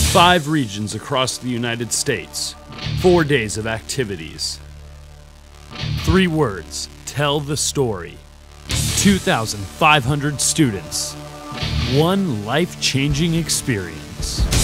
5 regions across the United States. 4 days of activities. 3 words, tell the story. 2,500 students. One life-changing experience.